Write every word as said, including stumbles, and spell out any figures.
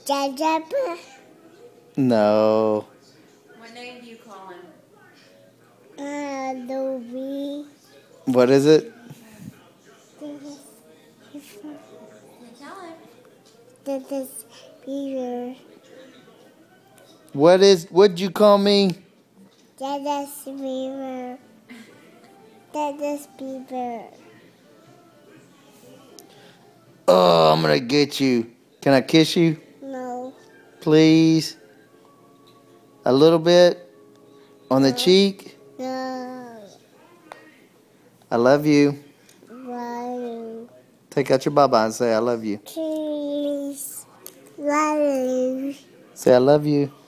Jabba. No. What name do you call him? Uh, Louie. What is it? This Tell him. this is Peter. What is? What'd you call me? That is Peter. That is Peter. Oh, I'm gonna get you. Can I kiss you, No. please? A little bit on the No. cheek. No. I love you. Love. Take out your baba and say I love you. Please. Love. Say I love you.